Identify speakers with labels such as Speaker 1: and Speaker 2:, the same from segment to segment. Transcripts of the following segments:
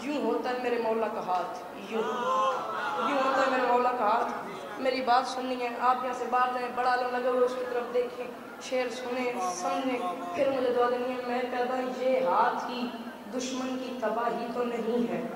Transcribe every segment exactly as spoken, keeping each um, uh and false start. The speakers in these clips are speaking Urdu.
Speaker 1: یوں ہوتا ہے میرے مولا کا ہاتھ، یوں یوں ہوتا ہے میرے مولا کا ہاتھ۔ میری بات سننی ہے، آپ یہاں سے باہر جائیں، بڑا عالم لگے ہوئے اس کی طرف دیکھیں، شعر سنیں، سمجھیں، پھر مجھے دعا دینی ہے۔ میں کہتا ہوں یہ ہاتھ ہی دشمن کی تباہی تو نہیں ہے،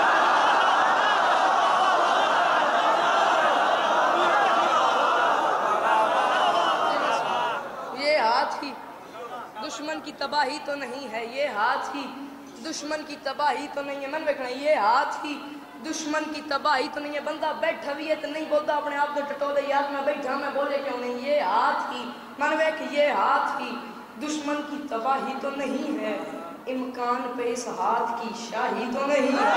Speaker 1: یہ ہاتھ ہی دشمن کی تباہی تو نہیں ہے، یہ ہاتھ ہی دشمن کی تباہی تو نہیں ہے۔ من دیکھنا، یہ ہاتھ ہی دشمن کی تباہی تو نہیں ہے۔ بندہ بیٹھا بھی ہے تو نہیں بولتا اپنے آپ کو ٹٹولے یار میں بیٹھا میں بولے کیوں نہیں، یہ ہاتھ ہی من دیکھ، یہ ہاتھ ہی دشمن کی تباہی تو نہیں ہے، امکان پہ اس ہاتھ کی شاہی تو نہیں ہے۔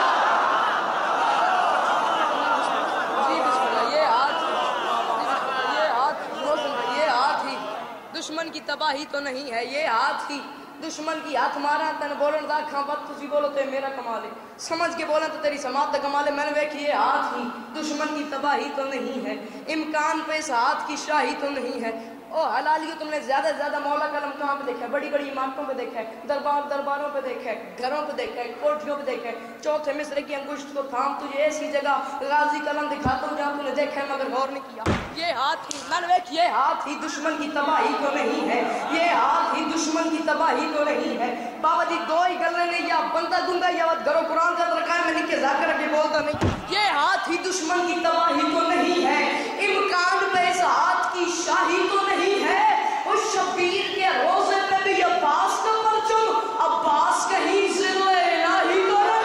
Speaker 1: جی بسم اللہ، یہ ہاتھ یہ ہاتھ یہ ہاتھ ہی دشمن کی تباہی تو نہیں ہے، یہ ہاتھ ہی دشمن کی ہاتھ مارا تن بولن دا کھاں بات تسی بولو تو میرا کمال ہے، سمجھ کے بولن تو تیری سماعت دا کمال ہے۔ میں نے دیکھی یہ ہاتھ ہی دشمن کی تباہی تو نہیں ہے، امکان پہ اس ہاتھ کی شاہی تو نہیں ہے۔ او حلالیو، تم نے زیادہ سے زیادہ مولا کا علم کہاں پہ دیکھا ہے؟ بڑی بڑی عمارتوں پہ دیکھا ہے، دربار درباروں پہ دیکھا ہے، گھروں پہ دیکھا ہے، کوٹھیوں پہ دیکھا ہے۔ چوتھے مصر کی انگشت کو تھام تجھے ایسی جگہ غازی کا علم دکھاتا ہوں جہاں تو نے دیکھا ہے مگر غور نہیں کیا۔ یہ ہاتھ ہی میں نے دیکھ، یہ ہاتھ ہی دشمن کی تباہی تو نہیں ہے، یہ ہاتھ ہی دشمن کی تباہی تو نہیں ہے۔ بابا جی دو ہی گل رہے، یا بندہ گنگا یا ود گھروں قرآن کا رکھا ہے، میں لکھ کے ذاکر کے بولتا نہیں۔ یہ ہاتھ ہی دشمن کی تباہی تو نہیں ہے، امکان پہ اس ہاتھ کی شاہی تو نہیں ہے۔ اس شبیر کے روزے پہ بھی عباس کا پرچم، عباس کہیں ذل الہی تو نہیں۔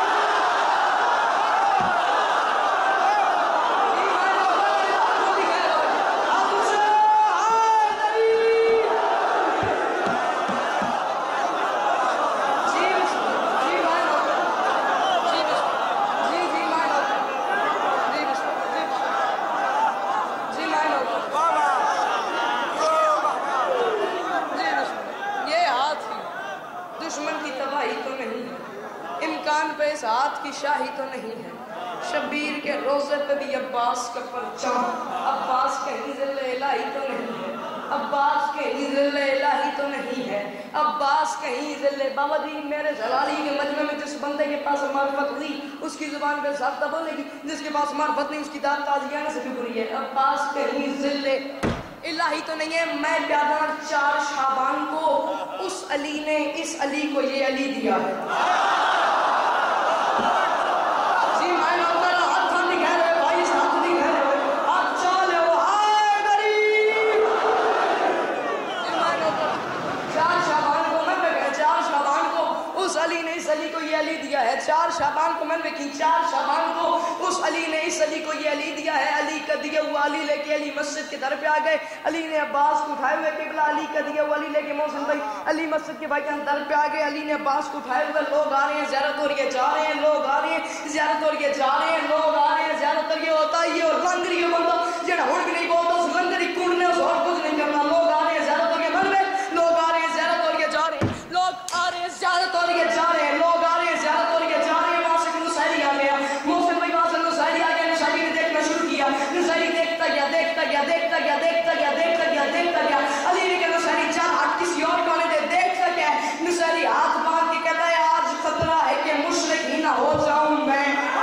Speaker 1: ہاتھ کی شاہی تو نہیں ہے، شبیر کے روزے پہ بھی عباس کا پرچم، عباس کہیں ذل الہی تو نہیں ہے، عباس کہیں ذل الہی تو نہیں ہے، عباس کہیں ذل۔ بابا جی میرے جلالی کے مجمع میں جس بندے کے پاس معرفت ہوئی اس کی زبان پہ ضابطہ بولے گی، جس کے پاس معرفت نہیں اس کی داد تازیانے سے بھی بری ہے۔ عباس کہیں ذل الہی تو نہیں ہے۔ میں پیدا چار شعبان کو، اس علی نے اس علی کو یہ علی دیا ہے۔ چار شعبان کو میں نے دیکھی، چار شعبان کو اس علی نے اس علی کو یہ علی دیا ہے۔ علی کا دیا ہوا علی لے کے علی مسجد کے در پہ آ گئے، علی نے عباس کو اٹھائے ہوئے قبلہ علی کا دیا ہوا علی لے کے محسن بھائی علی مسجد کے بھائی جان در پہ آ گئے، علی نے عباس کو اٹھائے ہوئے، لوگ آ رہے ہیں زیارت ہو رہی ہے جا رہے ہیں، لوگ آ رہے ہیں زیارت ہو رہی ہے جا رہے ہیں، لوگ آ رہے ہیں زیارت ہو رہی ہے ہوتا ہی ہے۔ اور لنگری یہ بندہ جڑا ہن بھی نہیں بولتا اس لنگری کونڈنے اس اور کچھ نہیں کرنا۔ لوگ آ رہے ہیں زیارت ہو رہی ہے من میں، لوگ آ رہے ہیں زیارت ہو رہی ہے جا رہے ہیں، لوگ آ رہے ہیں زیارت ہو رہی ہے جا رہے ہیں، لوگ آ رہے ہیں زیارت ہو رہی ہے جا رہے ہیں۔ وہاں سے نصیری آ گیا، محسن بھائی وہاں سے نصیری آ گیا، نصیری نے دیکھنا شروع کیا، نصیری دیکھتا گیا دیکھتا گیا دیکھتا گیا دیکھتا گیا دیکھتا گیا دیکھتا گیا۔ علی نے کہا نصیری چل ہٹ کسی اور کو آنے دے، دیکھتا کیا ہے؟ نصیری ہاتھ باندھ کے کہتا ہے آج خطرہ ہے کہ مشرک ہی نہ ہو جاؤں میں۔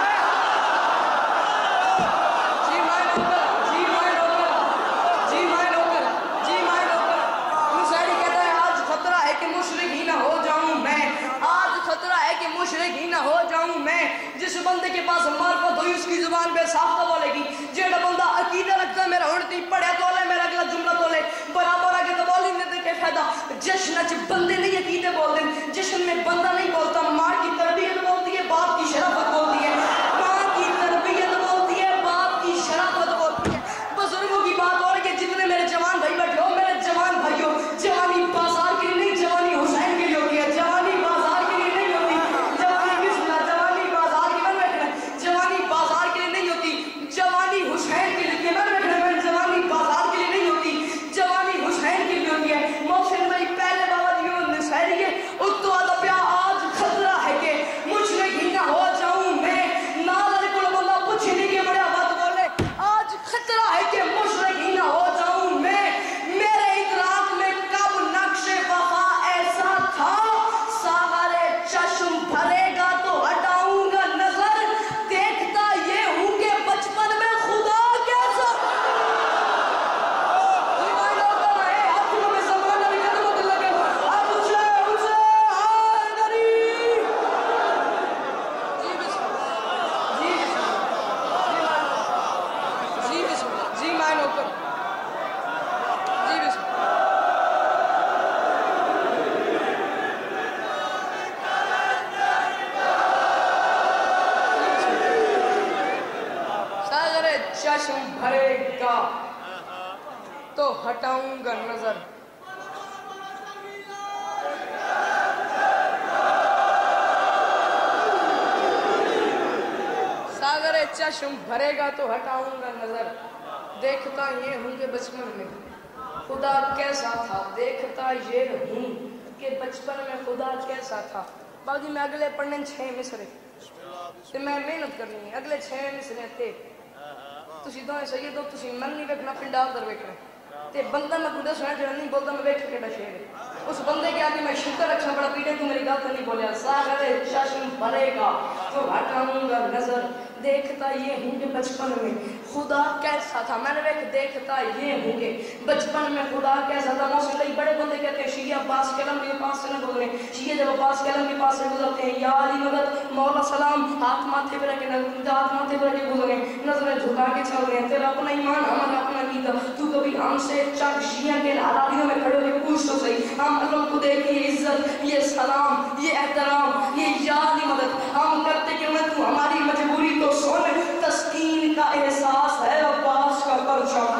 Speaker 1: جی میں نوکر، جی میں نوکر، جی میں نوکر، جی میں نوکر۔ نصیری کہتا ہے آج خطرہ ہے کہ مشرک ہی نہ ہو جاؤں میں، آج خطرہ ہے کہ مشرک ہی نہ ہو جاؤں میں۔ جس بندے کے پاس معرفت ہوئی اس کی زبان پہ صاف بولے گی، جیڑا بندہ عقیدہ رکھتا ہے میرا اڑتی پڑھے تو لے میرا اگلا جملہ تو لے برابر آگے تو بولی نہیں دے فائدہ۔ جشن چ بندے نہیں عقیدے بول دیں، جشن میں بندہ نہیں بولتا، ماں کی تربیت بولتی ہے، باپ کی شرافت بولتی ہے، ماں کی تربیت بولتی ہے، باپ کی شرافت بولتی ہے۔ بزرگوں کی بات اور کہ جتنے میرے جوان بھائی بیٹھے ہو، میرے جوان بھائیوں، جوانی بازار کے لیے نہیں، جوانی حسین کے لیے ہوتی ہے، جوانی بازار کے لیے نہیں ہوتی، جوانی کس میں جوانی بازار کے میں بیٹھنا، جوانی بازار کے لیے نہیں ہوتی، جوانی حسین کے لیے میں بیٹھنا، میں جوانی بازار کے لیے نہیں ہوتی، جوانی حسین کے لیے ہوتی ہے۔ محسن بھائی پہلے بابا جی وہ نصیری ہے، اس تو آدھا پیا آج خطرہ ہے کہ تو ہٹاؤں گا نظر. ساگر چشم بھرے گا تو ہٹاؤں گا نظر. دیکھتا یہ ہوں کہ بچپن میں خدا کیسا تھا. دیکھتا یہ ہوں کہ بچپن میں خدا کیسا تھا. باجی میں اگلے پڑھنے چھ مصرے تے میں محنت کرنی ہے. اگلے چھ مصرے تھے تسی دوئے سیدو تسی من نہیں ویکھنا پنڈال در ویکھنا تے بندہ میں کچھ دسنا جڑا نہیں بولتا میں ویکھ کیڑا شعر ہے. اس بندے کے آگے میں شکر رکھنا بڑا پیٹے تو میری گل تو نہیں بولیا. ساگر چشم بھرے گا تو ہٹاؤں گا نظر. دیکھتا یہ ہوں کہ بچپن میں خدا کیسا تھا. میں نے ویکھ دیکھتا یہ ہوں کہ بچپن میں خدا کیسا تھا. موسیقی کئی بڑے بندے کہتے ہیں شیعہ عباس کلم بھی پاس سے نہ گزرے. شیعہ جب عباس کلم بھی پاس سے گزرتے ہیں یا علی مدد مولا سلام ہاتھ ماتھے پہ رکھ کے ہاتھ ماتھے پہ رکھ کے گزرے نظریں جھکا کے چل رہے ہیں. تیرا اپنا ایمان ہمارا اپنا عقیدہ. تو کبھی ہم سے چند شیعہ کے حلالیوں میں کھڑے ہو کے پوچھ تو صحیح. ہم اللہ کو دیکھ یہ عزت یہ سلام یہ احترام یہ یا علی مدد ہم کرتے کہ میں تو ہماری مجبوری تو سن. تسکین کا احساس ہے عباس کا پرچم.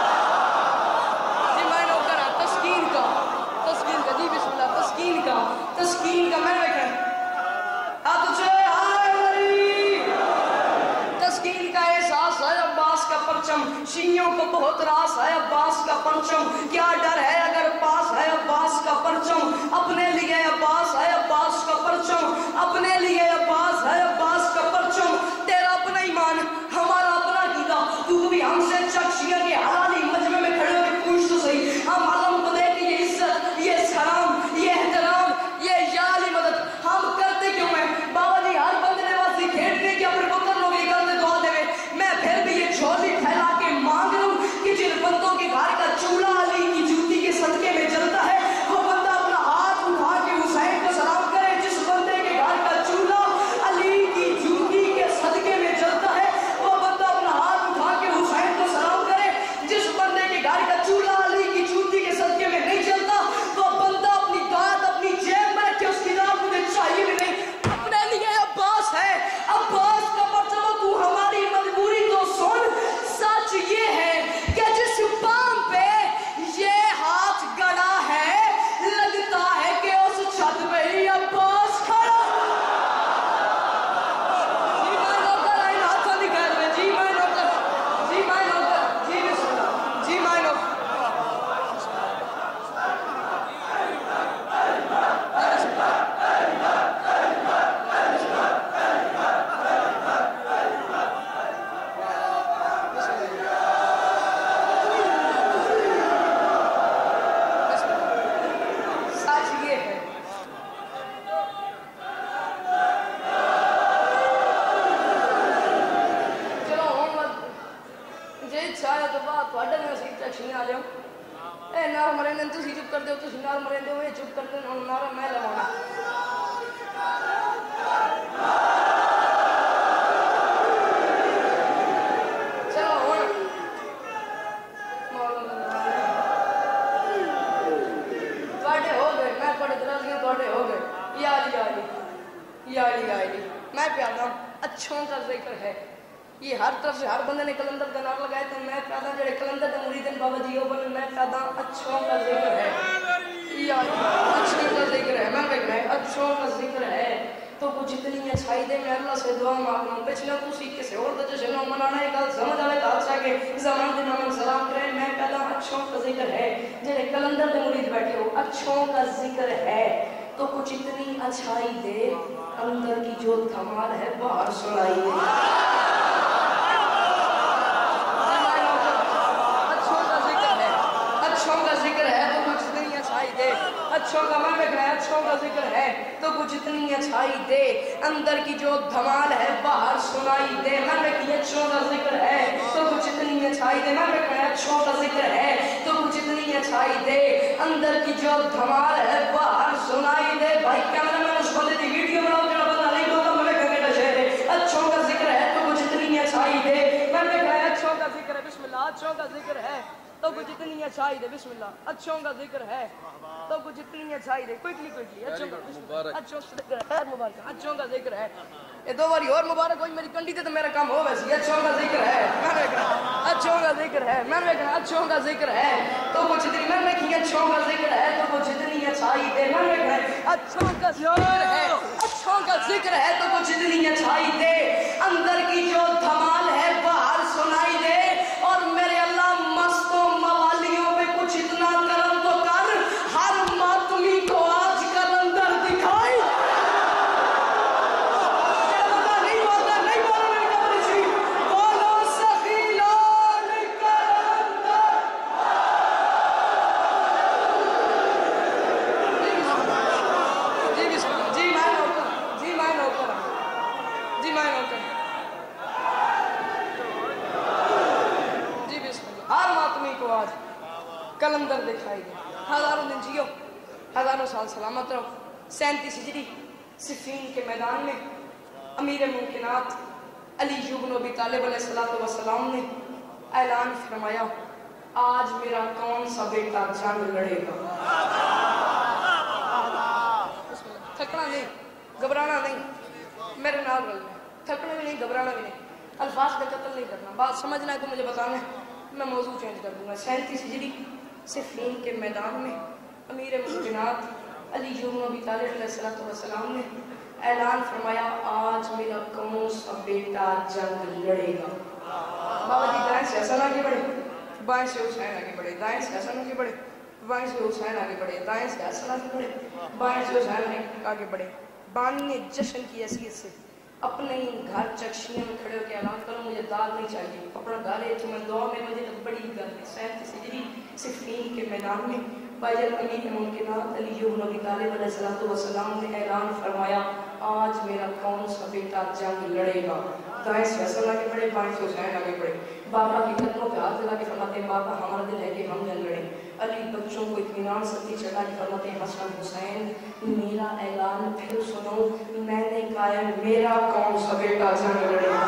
Speaker 1: جی میں نے کرا تسکین کا تسکین کا جی بسم اللہ تسکین کا تسکین کا میں نے کہا تجھے آئے مری تسکین کا احساس ہے عباس کا پرچم. شیعوں کو بہت راس ہے عباس کا پرچم. کیا ڈر ہے اگر پاس ہے عباس کا پرچم. اپنے لیے عباس ہے عباس کا پرچم. اپنے لیے عباس ہے عباس کا پرچم. تیرا اپنا ایمان ہمارا اپنا عقیدہ. تو کبھی ہم سے شخصیہ کے حلالی مجمع میں کھڑے ہو کے پوچھ تو صحیح. ہم علم کو دے کے یہ عزت یہ سلام یہ احترام یہ یا علی مدد ہم کرتے کیوں ہیں. بابا جی ہر بندے نے بات کھیلنے کی اپنے پتر لوگ یہ کرتے دعا دے میں پھر بھی یہ جھولی پھیلا کے مانگ لوں کہ جن بندوں کے گھر کا چولہا علی کی جوتی کے صدقے میں جلتا ہے وہ بندہ اپنا ہاتھ اٹھا کے حسین کو سلام کرے. جس بندے کے گھر کا چولہا علی کی جوتی کے صدقے میں جلتا ہے وہ بندہ اپنا ہاتھ اٹھا کے حسین کو سلام کرے. جس بندے کے گھر کا چولہا علی کی جوتی کے صدقے میں نہیں جلتا وہ بندہ اپنی داد اپنی جیب میں رکھے اس کی نام مجھے چاہیے بھی نہیں. اپنے لیے عباس ہے عباس کا پرچم. تو ہماری مجبوری تو سن. سچ یہ ہے کہ جس پام پہ یہ ہاتھ گڑا ہے لگتا ہے کہ اس چھت پہ ہی عباس کھڑا. جی میں نوکر آئین ہاتھوں نکال میں جی میں نوکر جی میں نوکر جی بسم اللہ جی میں نوکر چپ کر دو تو نار مرے دو چپ کر دو نارا میں لگانا. چلو ہوں تھوڑے ہو گئے میں پڑھ درازیاں تھوڑے ہو گئے. یا علی یا علی یا علی یا علی میں پیادا اچھوں کا ذکر ہے. یہ ہر طرف سے ہر بندے نے کلندر کا نام لگایا تو میں پیادا جڑے کلندر کے مرید ہیں بابا جی وہ بنے میں پیادا اچھوں کا ذکر ہے. یا اچھوں کا ذکر ہے میں کہنا ہے اچھوں کا ذکر ہے تو کچھ اتنی اچھائی دے میں اللہ سے دعا مانگنا ہوں. پچھلے تو سی کسی اور تو جشن ہو منانا ہے کل سمجھ آئے تو اچھا کہ زمان دن ہم سلام کریں. میں پیادا اچھوں کا ذکر ہے جڑے کلندر کے مرید بیٹھے ہو اچھوں کا ذکر ہے تو کچھ اتنی اچھائی دے اندر کی جو دھمال ہے باہر سنائی دے. اچھوں کا میں کہا ہے اچھوں کا ذکر ہے تو کچھ اتنی اچھائی دے اندر کی جو دھمال ہے باہر سنائی دے. میں نے کہا اچھوں کا ذکر ہے تو کچھ اتنی اچھائی دے. میں نے کہا اچھوں کا ذکر ہے تو کچھ اتنی اچھائی دے اندر کی جو دھمال ہے باہر سنائی دے. بھائی کیمرہ میں اس بندے کی ویڈیو بناؤ جڑا بندہ نہیں بولتا میں نے کہا شہر ہے اچھوں کا ذکر ہے تو کچھ اتنی اچھائی دے. میں نے کہا اچھوں کا ذکر ہے بسم اللہ اچھوں کا ذکر ہے تو کچھ اتنی اچھائی دے. بسم اللہ اچھوں کا ذکر ہے تو کچھ اتنی اچھائی دے. کوئکلی کوئکلی اچھوں کا ذکر ہے. اچھوں کا ذکر ہے. اچھوں کا ذکر ہے یہ دو باری اور مبارک ہوئی میری کنڈی تے تو میرا کام ہو ویسی اچھوں کا ذکر ہے میں نے کہا اچھوں کا ذکر ہے میں نے کہا اچھوں کا ذکر ہے تو کچھ اتنی میں نے کہا اچھوں کا ذکر ہے تو کچھ اتنی اچھائی دے میں نے کہا اچھوں کا ذکر ہے اچھوں کا ذکر ہے تو کچھ اتنی اچھائی دے اندر کی جو دھمال ہے باہر سنائی دے اور میرے اللہ مستوں موالیوں پہ کچھ اتنا کرم تو کر ہر ماتمی کو آج کلندر دکھائی کلندر دکھائی دے ہزاروں دن جیو ہزاروں سال سلامت رہو سینتیس ہجری صفین کے میدان میں امیر ممکنات علی بن ابی طالب علیہ السلام نے اعلان فرمایا آج میرا کون سا بیٹا جنگ لڑے گا تھکنا نہیں گھبرانا نہیں میرے نال رلنا تھکنا بھی نہیں گھبرانا بھی نہیں الفاظ کا قتل نہیں کرنا بات سمجھنا ہے تو مجھے بتانا ہے میں موضوع چینج کر دوں گا سینتیس ہجری صفین کے میدان میں امیر ممکنات علی بن ابی طالب علیہ السلام نے اعلان فرمایا آج میرا کون سا بیٹا جنگ لڑے گا بابا جی دائیں سے حسن آگے بڑھے بائیں سے حسین آگے بڑھے دائیں سے حسن آگے بڑھے بائیں سے حسین آگے بڑھے دائیں سے حسن آگے بڑھے بائیں سے حسین آگے بڑھے باننے جشن کی حیثیت سے اپنے گھر چکشیوں میں کھڑے ہو کے اعلان کرو مجھے دال نہیں چاہیے اپنا گھر ہے تمہیں دعا میں مجھے تو بڑی گل ہے سینتیس ہجری صفین کے میدان میں بجر امیر ممکنات علی بن ابی طالب علیہ السلام نے اعلان فرمایا آج میرا کون سا بیٹا جنگ لڑے گا دائیں سے حسن آگے بڑھے بائیں سے حسین آگے بڑھے بابا کی قدموں پہ ہاتھ لگا کے فرماتے ہیں بابا ہمارا دل ہے کہ ہم جنگ لڑیں علی بچوں کو اطمینان ستی چڑھا کے فرماتے ہیں حسن حسین میرا اعلان پھر سنو میں نے کہا ہے میرا کون سا بیٹا جنگ لڑے گا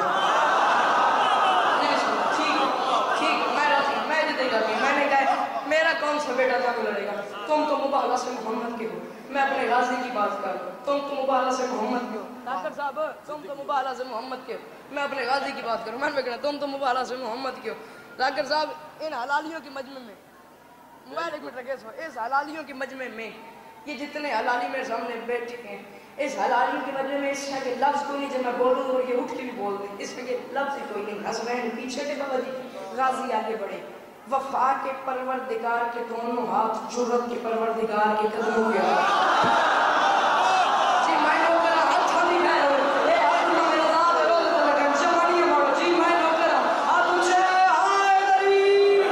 Speaker 1: میں نے کہا میرا کون سا بیٹا جنگ لڑے گا تم تو مبالغہ سے محمد کے ہو میں اپنے غازی کی بات کر تم تو مبالغہ سے محمد کے ہو ڈاکٹر صاحب تم تو مبالغہ سے محمد کے ہو میں اپنے غازی کی بات کروں میں نے کہا تم تو مبالغہ سے محمد کے ہو ڈاکٹر صاحب ان حلالیوں کی مجمع میں موبائل ایک منٹ رکھے سو اس حلالیوں کی مجمع میں یہ جتنے حلالی میرے سامنے بیٹھے ہیں اس حلالیوں کی مجمع میں اس کے لفظ کوئی نہیں جب میں بولوں اور یہ اٹھ کے بھی بول دیں اس میں یہ لفظ ہی کوئی نہیں حسنین پیچھے کے بابا جی غازی آگے بڑھے وفا کے پروردگار کے دونوں ہاتھ جرت کے پروردگار کے قدموں کے جی میں نوکر ہاتھ ہم ہی ہے اے ہاتھ میں میرا ذات روز لگا جوانی مارو جی میں نوکر ہاتھ اونچے آئے دری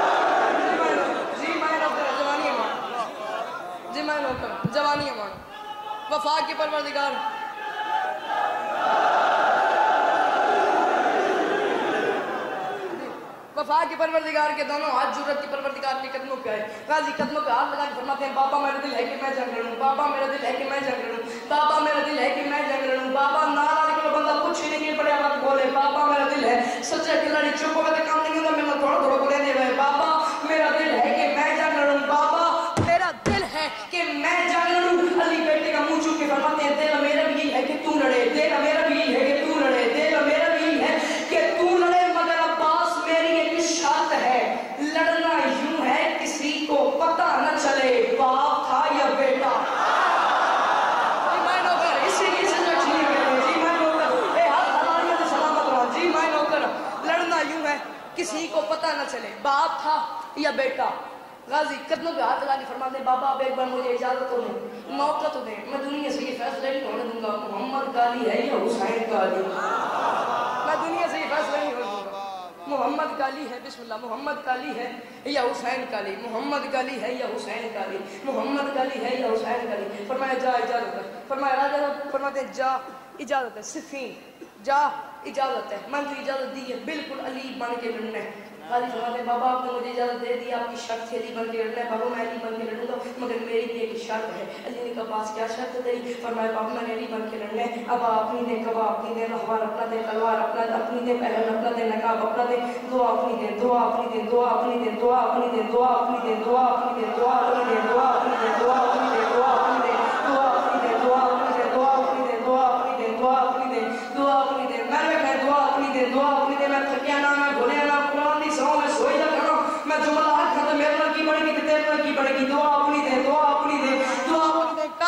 Speaker 1: جی میں نوکر جوانی مارو جی میں نوکر جوانی مارو وفا کے پروردگار وفا کے پروردگار کے دونوں ہاتھ جرت کے پروردگار کے قدموں پہ آئے غازی قدموں پہ ہاتھ لگا کے فرماتے ہیں بابا میرا دل ہے کہ میں جنگ لڑوں بابا میرا دل ہے کہ میں جنگ لڑوں بابا میرا دل ہے کہ میں جنگ لڑوں بابا نعرہ نکلو بندہ کچھ ہی نہیں پڑے مت بولے بابا میرا دل ہے سچے کھلاڑی چپ ہو کے کام نہیں ہوتا میں تھوڑا تھوڑا بولے دے رہے بابا میرا دل ہے کہ میں جنگ لڑوں بابا میرا دل ہے کہ میں جنگ لڑوں علی بیٹے کا منہ چوک کے فرماتے ہیں دل میرا بھی یہی ہے کہ تو لڑے دل میرا بھی یہی ہے کہ تو لڑے دل میرا بھی یہی ہے کہ تو لڑے مگر عباس میری ایک شرط ہے لڑنا یوں ہے کسی کو پتہ نہ چلے باپ تھا یا بیٹا جی میں نوکر اسی لیے سجا چھینی گئے جی میں نوکر اے ہاتھ حلالیوں سے سلامت رہا جی میں نوکر لڑنا یوں ہے کسی کو پتہ نہ چلے باپ تھا یا بیٹا غازی قدموں پہ ہاتھ لگا کے فرماتے ہیں بابا اب ایک بار مجھے اجازت تو دیں موقع تو دیں میں دنیا سے یہ فیصلہ نہیں ہونے دوں گا محمد کا علی ہے یا حسین کا علی میں دنیا سے یہ فیصلہ نہیں ہونے دوں گا محمد کا علی ہے بسم اللہ محمد کا علی ہے یا حسین کا علی محمد کا علی ہے یا حسین کا علی محمد کا علی ہے یا حسین کا علی فرمایا جا اجازت ہے فرمایا راجہ فرماتے ہیں جا اجازت ہے صفین جا اجازت ہے میں تو اجازت دی ہے بالکل علی بن کے لڑنا ہے غازی فرماتے ہیں بابا آپ نے مجھے اجازت دے دی آپ کی شرط تھی علی بن کے لڑنا ہے بابا میں علی بن کے لڑوں گا مگر میری بھی ایک شرط ہے علی نے کہا پاس کیا شرط دی فرمایا بابا میں نے علی بن کے لڑنا ہے اب اپنی دے کبا اپنی دے رہوار اپنا دے تلوار اپنا دے اپنی دے پہلن اپنا دے نقاب اپنا دے دعا اپنی دے دعا اپنی دے دعا اپنی دے دعا اپنی دے دعا اپنی دے دعا اپنی دے دعا اپنی دے دعا اپنی دے دعا اپنی دے دعا اپنی دے دعا اپنی دے دعا اپنی دے دعا اپنی دے دعا اپنی دے دعا اپنی دے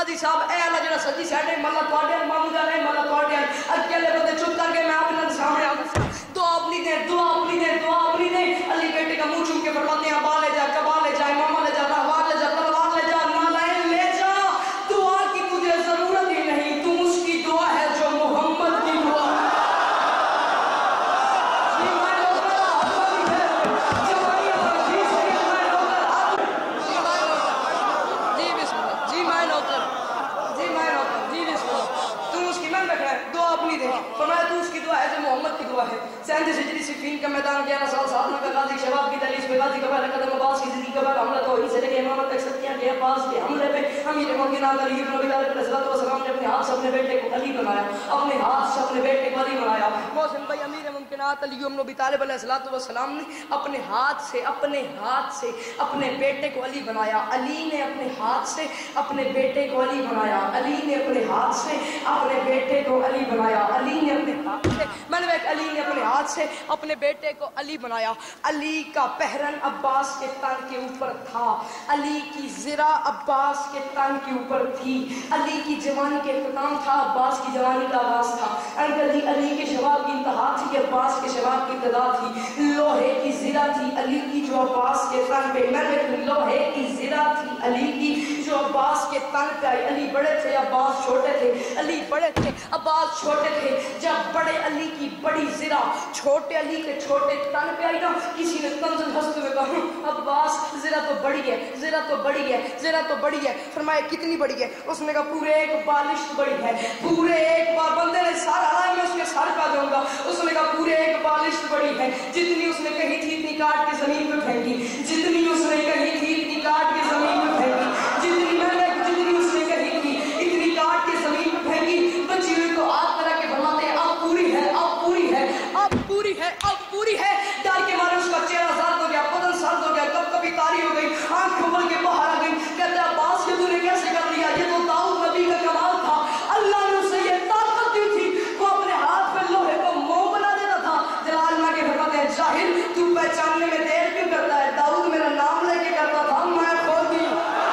Speaker 1: قاضی صاحب اے اللہ جڑا سچی ساڈے ملا تواڈے مامو دا نہیں ملا تواڈے اکیلے بندے چپ کر کے میں اپنے سامنے آ دعا اپنی دے دعا اپنی دے دعا اپنی دے علی بیٹے کا منہ چوم کے فرماتے ہیں ابا لے جا کبا لے جا امام لے جا رہوار لے جا تلوار لے جا نالائن لے جا دعا کی تجھے ضرورت ہی نہیں تم اس کی دعا ہے جو محمد کی دعا ہے فرمایا تو اس کی دعا ہے جو محمد کی دعا ہے سینتی سجری صفین کا میدان گیارہ سال ساتھ کا غازی شباب کی دلیس پہ غازی کا پہلا قدم عباس کی زندگی کا پہلا حملہ تو ہی سے لے کے امامت تک ستیاں کے عباس کے حملے پہ امیر مومنین علی بن ابی طالب علیہ السلام نے اپنے ہاتھ سے اپنے بیٹے کو علی بنایا اپنے ہاتھ سے اپنے بیٹے کو علی بنایا محسن بھائی امیر ممکنات علی بن ابی طالب علیہ السلام نے اپنے ہاتھ سے اپنے ہاتھ سے اپنے بیٹے کو علی بنایا علی نے اپنے ہاتھ سے اپنے بیٹے کو علی بنایا علی نے اپنے ہاتھ سے اپنے بیٹے کو علی بنایا علی نے اپنے ہاتھ سے میں نے ایک علی نے اپنے ہاتھ سے اپنے بیٹے کو علی بنایا علی کا پہرن عباس کے تن کے اوپر تھا علی کی زرہ عباس کے تن کے اوپر تھی علی کی جوانی کے اختتام تھا عباس کی جوانی کا آغاز تھا علی علی کے شباب کی انتہا تھی کہ عباس کے شباب کی ابتدا تھی لوہے کی زرہ تھی علی کی جو عباس کے تن پہ میں نے لوہے کی زرہ تھی علی کی جو عباس کے تن پہ آئی علی بڑے تھے عباس چھوٹے تھے علی بڑے تھے عباس چھوٹے تھے جب بڑے علی کی بڑی زرہ چھوٹے علی کے چھوٹے تن پہ آئی نا کسی نے تنزل ہستے ہوئے کہا عباس زرہ تو بڑی ہے زرہ تو بڑی ہے زرہ تو بڑی ہے فرمایا کتنی بڑی ہے اس نے کہا پورے ایک بالشت بڑی ہے پورے ایک بار بندے نے سارا آئی میں اس کے سر پہ دوں گا اس نے کہا پورے ایک بالشت بڑی ہے جتنی اس نے کہی تھی اتنی کاٹ کے زمین پہ پھینکی جتنی اس نے کہی تھی اتنی کاٹ کے زمین پہ پھینکی جتنی میں نے جتنی اس نے کہی تھی اتنی کاٹ کے زمین پہ پھینکی بچی ہوئی کو آگ طرح کے فرماتے ہیں اب پوری ہے اب پوری ہے اب پوری ہے اب پوری ہے ڈر کے مارے اس کا چہرہ سرد ہو گیا بدن سرد ہو گیا کب کبھی تاری ہو گئی آنکھ کھول کے باہر آ گئی کہتے ہیں عباس کے تو نے کیسے کر لیا یہ تو داؤد نبی کا کمال تھا اللہ نے اسے یہ طاقت دی تھی وہ اپنے ہاتھ میں لوہے کو موم بنا دیتا تھا جلال ماں کے فرماتے ہیں جاہل تو پہچاننے میں دیر کیوں کرتا ہے داؤد میرا نام لے کے کرتا تھا میں خود ہی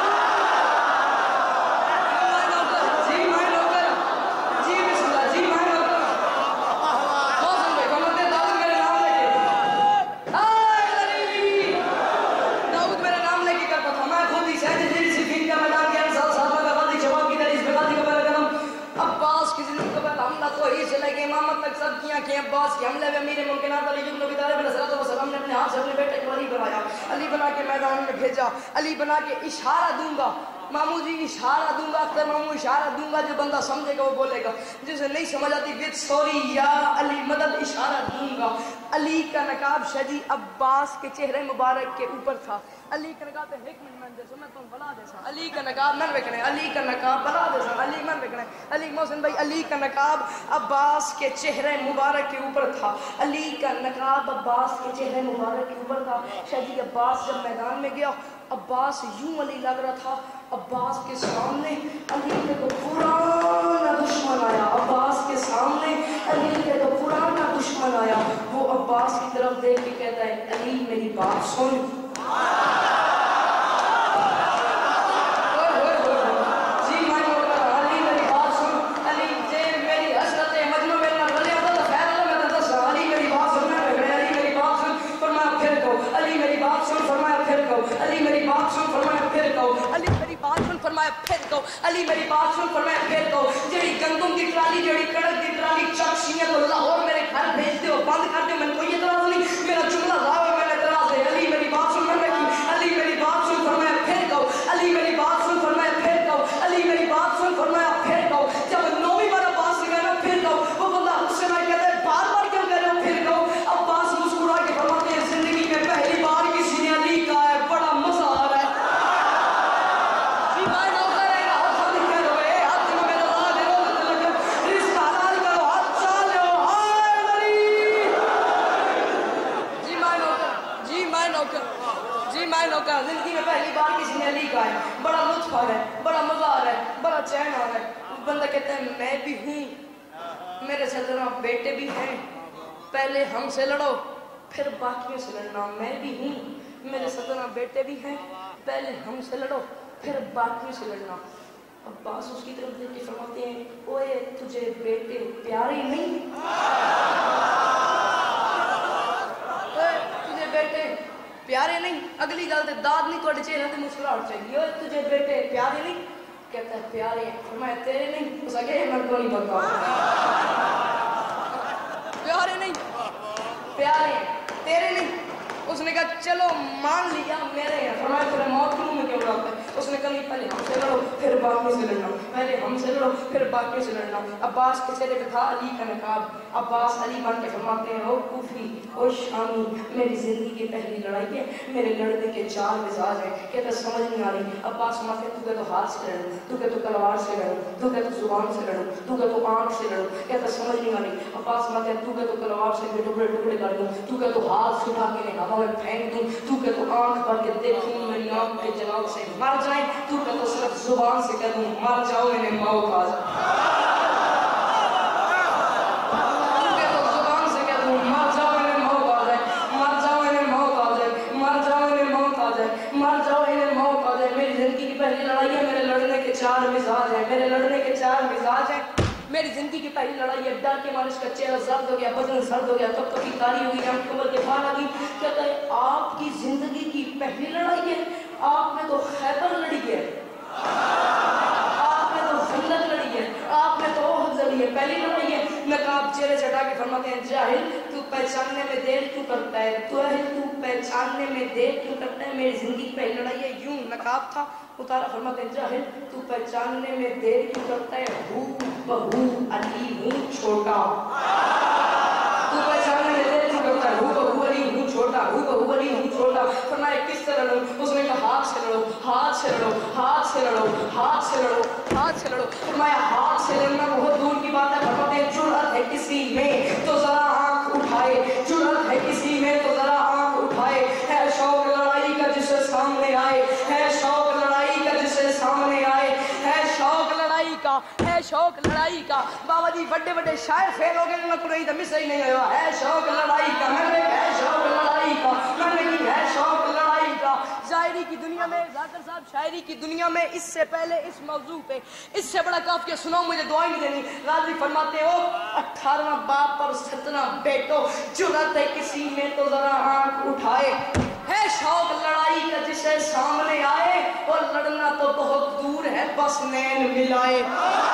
Speaker 1: عباس کے حملے میں امیر ممکنات علی بن ابی طالب علیہ السلام نے اپنے ہاتھ سے اپنے بیٹے کو علی بنایا علی بنا کے میدان میں بھیجا علی بنا کے اشارہ دوں گا مامو جی اشارہ دوں گا اختر مامو اشارہ دوں گا جو بندہ سمجھے گا وہ بولے گا جسے نہیں سمجھ آتی وتھ سوری یا علی مدد اشارہ دوں گا علی کا نقاب شجی عباس کے چہرے مبارک کے اوپر تھا علی کا نقاب ایک منٹ میں دے سو میں تم بلا دے سا علی کا نقاب من رکھنے علی کا نقاب بلا دے سا علی من رکھنے علی محسن بھائی علی کا نقاب عباس کے چہرے مبارک کے اوپر تھا علی کا نقاب عباس کے چہرے مبارک کے اوپر تھا شجی عباس جب میدان میں گیا عباس یوں علی لگ رہا تھا عباس کے سامنے علی کے تو پرانا دشمن آیا عباس کے سامنے علی کے تو پرانا دشمن آیا وہ عباس کی طرف دیکھ کے کہتا ہے علی میری بات سن علی میری بات سن فرمایا پھر تو جڑی گندم کی ٹرالی جڑی کڑک کی ٹرالی چکشیاں تو لاہور میرے گھر بھیج دے بند کر دے میں کوئی اعتراض نہیں میرا جملہ راوے میں اعتراض ہے علی میری بات سن فرمایا علی میری بات سن فرمایا پھر تو علی میری بات سن فرمایا پھر تو علی میری بات سن فرمایا پھر تو جب نویں بار عباس سے کہنا پھر تو وہ بندہ غصے میں کہتا ہے بار بار کیوں کہہ رہے ہو پھر تو عباس مسکرا کے فرماتے ہیں زندگی میں پہلی بار کسی نے علی کہا ہے بڑا مزہ آ رہا ہے زندگی میں پہلی بار کسی نے علی کہا ہے بڑا لطف آ رہا ہے بڑا مزہ آ رہا ہے بڑا چین آ رہا ہے بندہ کہتا ہے میں بھی ہوں میرے ساتھ بیٹے بھی ہیں پہلے ہم سے لڑو پھر باقیوں سے لڑنا میں بھی ہوں میرے ساتھ بیٹے بھی ہیں پہلے ہم سے لڑو پھر باقیوں سے لڑنا عباس اس کی طرف دیکھ کے فرماتے ہیں اوے تجھے بیٹے پیارے نہیں؟ اوے تجھے بیٹے پیارے نہیں؟ اگلی گل تے داد نہیں توڑے چہرے تے مسکراہٹ چاہیے. اوے تجھے بیٹے پیارے نہیں؟ کہتا ہے پیارے ہیں. فرمایا تیرے نہیں؟ اس آگے میں کو نہیں بتا. پیارے نہیں پیارے ہیں تیرے نہیں. اس نے کہا چلو مان لیا میرے ہیں. فرمایا تیرے موت کے منہ میں کیوں ڈالتا ہے؟ اس نے کہا نہیں پہلے ہم سے لڑو پھر باقیوں سے لڑنا, پہلے ہم سے لڑو پھر باقیوں سے لڑنا. عباس کے چہرے پہ تھا علی کا نقاب. عباس علی بن کے فرماتے ہیں او کوفی او شامی میری زندگی کی پہلی لڑائی ہے, میرے لڑنے کے چار مزاج ہیں. کہتا سمجھ نہیں آ رہی. عباس فرماتے ہیں تو کہ تو ہاتھ سے لڑوں, تو کہ تو تلوار سے لڑوں, تو کہ تو زبان سے لڑوں, تو کہ تو آنکھ سے لڑوں. کہتا سمجھ نہیں آ رہی. عباس فرماتے ہیں تو کہ تو تلوار سے ٹکڑے ٹکڑے کر دوں, تو کہ تو ہاتھ سے اٹھا کے ہوا میں پھینک دوں, تو کہ تو آنکھ بھر کے دیکھوں میری آنکھ کے جلال سے مر جائیں, تو کہ تو صرف زبان سے کہہ دوں مر جاؤ انہیں موت آ جائے. تو کہ تو زبان سے کہہ دوں مر جاؤ انہیں موت آ جائے, مر جاؤ انہیں موت آ جائے, مر جاؤ انہیں موت آ جائے, مر جاؤ انہیں موت آ جائے. میری زندگی کی پہلی لڑائی ہے, میرے لڑنے کے چار مزاج ہیں, میرے لڑنے کے چار مزاج ہیں. میری زندگی کی پہلی لڑائی ہے, ڈر کے مارے اس کا چہرہ زرد ہو گیا, بدن سرد ہو گیا, تب تک کی کاری ہو گئی, آنکھ کمر کے پار آ گئی. کہتا ہے آپ کی زندگی کی پہلی لڑائی ہے, آپ نے تو خیبر لڑی ہے, آپ نے تو خندق لڑی ہے, آپ نے تو احد لڑی ہے. پہلی لڑائی ہے. نقاب چہرے سے ہٹا کے فرماتے ہیں جاہل تو پہچاننے میں دیر کیوں کرتا ہے, تو ہے تو پہچاننے میں دیر کیوں کرتا ہے. میری زندگی کی پہلی لڑائی ہے. یوں نقاب تھا اتارا, فرماتے ہیں جاہل تو پہچاننے میں دیر کیوں کرتا ہے, ہوں بہو علی ہوں چھوٹا. تو پہچاننے میں دیر کیوں کرتا ہے, ہوں بہو علی ہوں چھوٹا, ہوں بہو علی ہوں چھوٹا. فرمایا کس طرح لڑوں؟ اس نے کہا ہاتھ سے لڑو, ہاتھ سے لڑو, ہاتھ سے لڑو, ہاتھ سے لڑو, ہاتھ سے لڑو. فرمایا ہاتھ سے لڑنا بہت دور کی بات ہے. فرماتے ہیں جرأت ہے کسی میں تو ذرا آنکھ اٹھائے, جرأت ہے کسی میں تو ذرا آنکھ اٹھائے. ہے شوق لڑائی کا جسے سامنے آئے, ہے شوق لڑائی کا جسے سامنے آئے, ہے شوق لڑائی کا, ہے شوق لڑائی کا. بابا جی بڑے بڑے شاعر فیل ہو گئے, کو نہیں تو مس ہی نہیں ہوا. ہے شوق لڑائی کا, میں نے ہے شوق لڑائی کا, میں نے کی ہے شوق لڑائی کا. شاعری کی دنیا میں ذاکر صاحب, شاعری کی دنیا میں اس سے پہلے اس موضوع پہ اس سے بڑا قافیہ سناؤ, مجھے دعائیں نہیں دینی. غازی فرماتے ہو اٹھارہواں باپ اور سترہ بیٹو, جرأت ہے کسی میں تو ذرا آنکھ اٹھائے. ہے شوق لڑائی کا جسے سامنے آئے, اور لڑنا تو بہت دور ہے بس نین ملائے.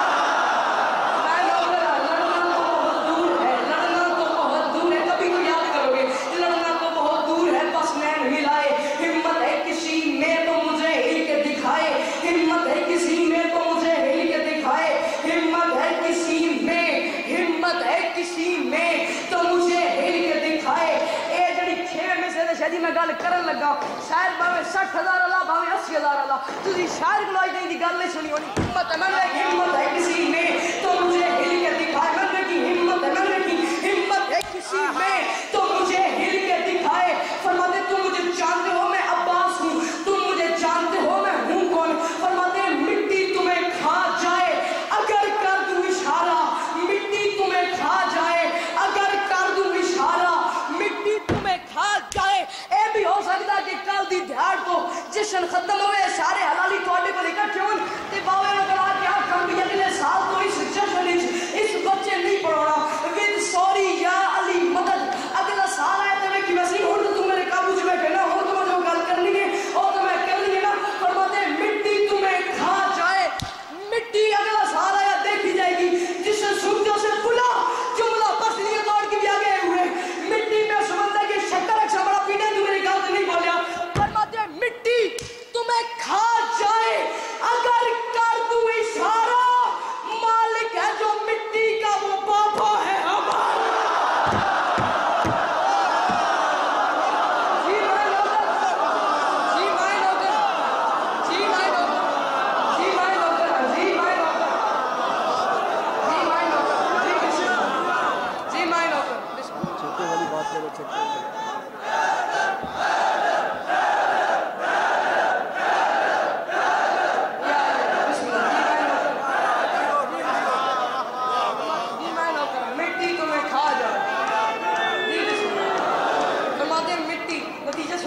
Speaker 1: جی میں گل کرن لگا, شاید باویں سٹھ ہزار اللہ باویں اسی ہزار اللہ, تسی شاعر کو لائی گئی دی گل نہیں سنی ہونی. ہمت ہے, میں نے ہمت ہے کسی میں تو مجھے ہل کے دکھائے, میں نے کی ہمت ہے, میں نے کی ہمت ہے کسی میں تو مجھے ہل کے دکھائے. فرماتے تم مجھے جانتے ہو میں عباس ہوں, تم مجھے جانتے ہو میں ہوں کون. فرماتے مٹی تمہیں کھا جائے اگر کر دوں اشارہ, مٹی تمہیں کھا جائے اگر کر دوں اشارہ, مٹی تمہیں کھا جائے. اے بھی ہو سکتا کہ کل دی دیہاڑ کو جشن ختم ہوئے, سارے حلالی تواڈے کول اکٹھے ہون تے باوے نو کہا کہ آ کم بھی اگلے سال تو اس جشن وچ اس بچے نہیں پڑھانا ود سوری یا علی مدد. اگلا سال آئے تے ویکھی ویسی ہن تو میرے قابو وچ بیٹھے نا, ہن تو جو گل کرنی ہے او تو میں کرنی ہے نا. فرماتے مٹی تمہیں کھا جائے, مٹی اگلا سال آیا دیکھی جائے گی. جشن سنتے سے بلا جملہ پسلیاں توڑ کے بھی آگے ہوئے, مٹی میں سمجھتا کہ شکر اکشا بڑا پیٹے تو میری گل نہیں بولیا. فرماتے مٹی تمہیں کھا جائے اگر کر دوں اشارہ, مالک ہے جو مٹی کا وہ بابا ہے ہمارا. جی میں نوکر, جی میں نوکر, جی میں نوکر, جی میں نوکر, جی میں نوکر, جی میں نوکر, جی بسم اللہ, جی میں نوکر.
Speaker 2: چھوٹے والی بات کرو, چھوٹے والی.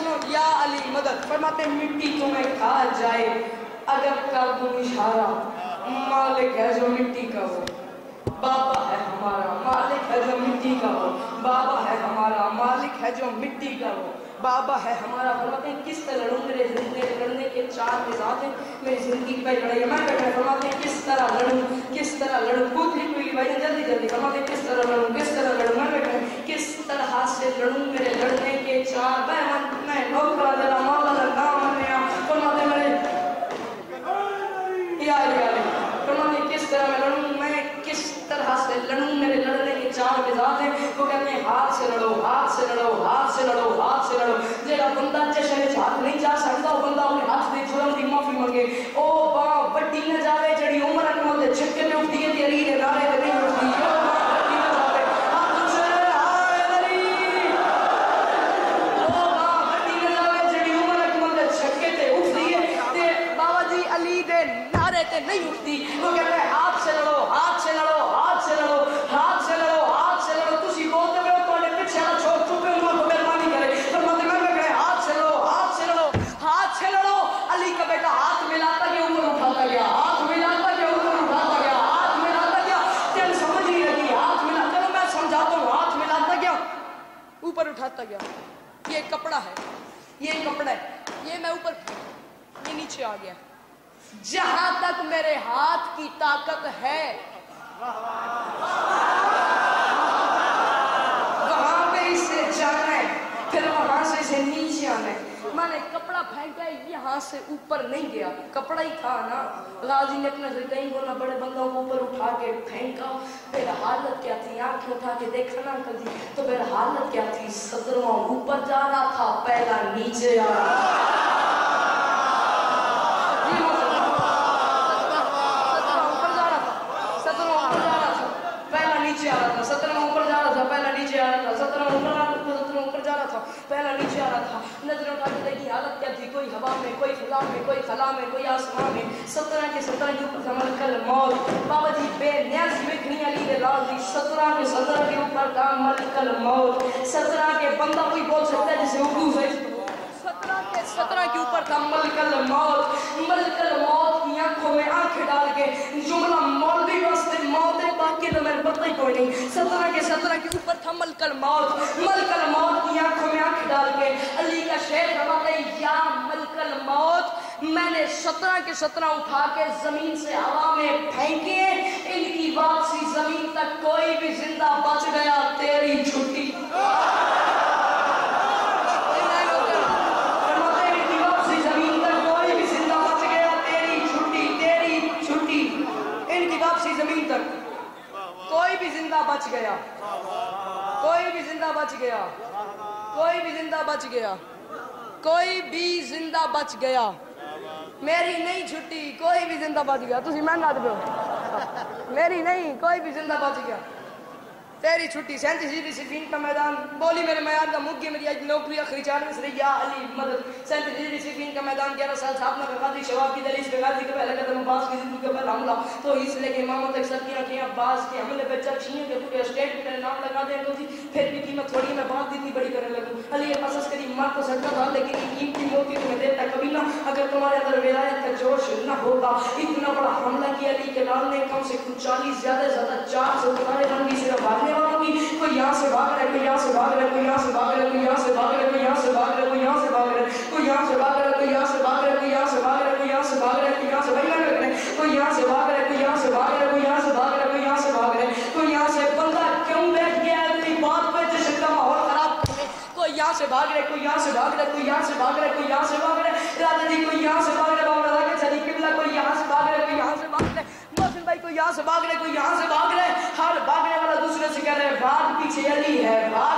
Speaker 1: فرماتے مٹی تمہیں کھا جائے اگر کر دوں اشارہ, मालिक है जो मिट्टी का हो, बाबा है हमारा, मालिक है जो मिट्टी का हो, बाबा है हमारा, मालिक है जो मिट्टी का हो, बाबा है हमारा। फरमाते हैं किस तरह लड़ूं, मेरे जिंदगी लड़ने के चार मिजाज हैं, मेरी जिंदगी पे लड़ाई मैं बैठा। फरमाते हैं किस तरह लड़ूं, किस तरह लड़ूं, खुद ही कोई भाई जल्दी जल्दी। फरमाते हैं किस तरह लड़ूं, किस तरह लड़ूं मैं बैठा, किस तरह से लड़ूं, मेरे लड़ने के चार मैं मैं नौकरा जरा मौला का नाम लिया। फरमाते मेरे यार यार फरमाते किस तरह मैं लड़ूं, मैं किस तरह से लड़ूं, मेरे लड़ने के चार मिजाज हैं। वो कहते हैं हाथ से लड़ो, हाथ से लड़ो, हाथ से लड़ो, हाथ से लड़ो। जेड़ा बंदा जश्न में हाथ नहीं जा सकता वो बंदा अपने हाथ दी जुर्म दी माफी मंगे। ओ बा बड्डी न जावे जेड़ी उम्र अकमल दे छक्के में उठदी है तेरी दे नारे ते नहीं उठदी। ओ बड्डी न जावे हाथ से हाय अली। ओ बा बड्डी न जावे जेड़ी उम्र अकमल दे छक्के ते उठदी है ते बाबा जी अली दे नारे ते नहीं उठदी। वो कहते हैं हाथ से लड़ो, हाथ से लड़ो, हाथ से लड़ो, हाथ से लड़ो, हाथ से लड़ो। तुसी बोलते हो तोड़े पीछे वाला छोड़ चुपे उम्र को मेहरबानी करे। फरमाते मैं कह हाथ से लड़ो, हाथ से लड़ो, हाथ से लड़ो। अली का बेटा हाथ मिलाता गया, उम्र उठाता गया, हाथ मिलाता गया, उम्र उठाता गया, हाथ मिलाता गया। तेरे समझ नहीं लगी, हाथ मिला चलो मैं समझाता हूँ। हाथ मिलाता गया, ऊपर उठाता गया। ये कपड़ा है, ये कपड़ा है, ये मैं ऊपर, ये नीचे आ गया। जहां तक मेरे हाथ की ताकत है वहां पे इसे जाना है, फिर वहां से इसे नीचे आना है। मैंने कपड़ा फेंका, यहाँ से ऊपर नहीं गया, कपड़ा ही था ना। गाजी ने अपने से कई बोला बड़े बंदों को ऊपर उठा के फेंका। फिर हालत क्या थी, आंखें उठा के देखा ना अंकल जी, तो फिर हालत क्या थी, सत्रहवां ऊपर जा रहा था, पहला नीचे आ रहा था। सत्रहवां ऊपर जा रहा था, पहला नीचे आ रहा था, सत्रहवां ऊपर सत्रहवां ऊपर जा रहा था, पहला नीचे आ रहा था। नजर उठा के देखी हालत क्या थी, कोई हवा में, कोई फिजा में, कोई खला में, कोई आसमान में। सत्रह के सत्रह के ऊपर था मलकल मौत। बाबा जी बेनियाज देखनी अली के लाल दी। सत्रह के सत्रह के ऊपर था मलकल मौत। सत्रह के बंदा कोई बोल सकता है जिसे उर्दू है। सत्रह के सत्रह के ऊपर था मलकल मौत। मलकल मौत की आंखों में आंखें डाल के जुमला मौलवी वास्ते मौत है, बाकी तो मेरे पता ही कोई नहीं। सत्रह के सत्रह के ऊपर था मलकल मौत। मलकल मौत की आंखों में आंखें डाल के अली का शेर फरमाते या मलकल मौत, मैंने सत्रह के सत्रह उठा के जमीन से हवा में फेंके, इनकी वापसी जमीन तक कोई भी जिंदा बच गया तेरी छुट्टी। जमीन तक कोई भी जिंदा बच गया, कोई भी जिंदा बच गया, कोई भी जिंदा बच गया, कोई भी जिंदा बच गया। मेरी नहीं छुट्टी, कोई भी जिंदा बच गया। तुसी महंगा दे मेरी नहीं, कोई भी जिंदा बच गया तेरी छुट्टी। सैंतीस हिजरी सिफीन का मैदान बोली मेरे मैार का मुख गया, मेरी आज नौकरी आखिरी चार में से या अली मदद। सैंतीस हिजरी सिफीन का मैदान ग्यारह साल साहब ने गाजी शबाब की दलीस पे गाजी के पहले कदम अब्बास की जिंदगी के पहला हमला तो इसलिए कि इमामत अक्सर किया कि अब्बास के हमले पे चर्चियों के पूरे स्टेट में नाम लगा दे तो थी। फिर भी कीमत थोड़ी मैं बात दी बड़ी करने लगूं। अली असस करी मार तो सकता था लेकिन ये कीमती मोती तुम्हें देता कभी ना, अगर तुम्हारे अंदर विलायत का जोश न होता। इतना बड़ा हमला किया अली के लाल ने, कम से कम चालीस ज्यादा ज्यादा चार सौ तुम्हारे रंगी सिर्फ भागने वालों की। कोई यहाँ से भाग रहा है, कोई यहाँ से भाग रहा है, कोई यहाँ से भाग रहा है, कोई यहाँ से भाग रहा है, कोई यहाँ से भाग रहा है, कोई यहाँ से भाग रहा है, कोई यहाँ से भाग रहा है, कोई यहाँ से भाग रहा है, कोई यहाँ से भाग रहा है, कोई यहाँ से भाग रहा है, कोई यहाँ से भाग रहा है, कोई यहाँ से भाग रहा है, कोई यहाँ से भाग रहा है, कोई यहाँ से भाग रहा है, कोई यहाँ से भाग रहा है, कोई यहाँ से बंदा क्यों बैठ गया है अपनी बात पे जिससे का माहौल खराब करे। कोई यहाँ से भाग रहा है, कोई यहाँ से भाग रहा है, कोई यहाँ से भाग रहा है, कोई यहाँ से भाग रहा है, राजा जी कोई यहाँ से भाग रहा है, बाबा राजा चली किबला कोई यहाँ से भाग रहा है, कोई यहाँ से भाग रहा है, मोहसिन भाई कोई यहाँ से भाग रहा है, कोई यहाँ से भाग रहा है। हर भागने वाला दूसरे से कह रहे हैं भाग पीछे अली है, भाग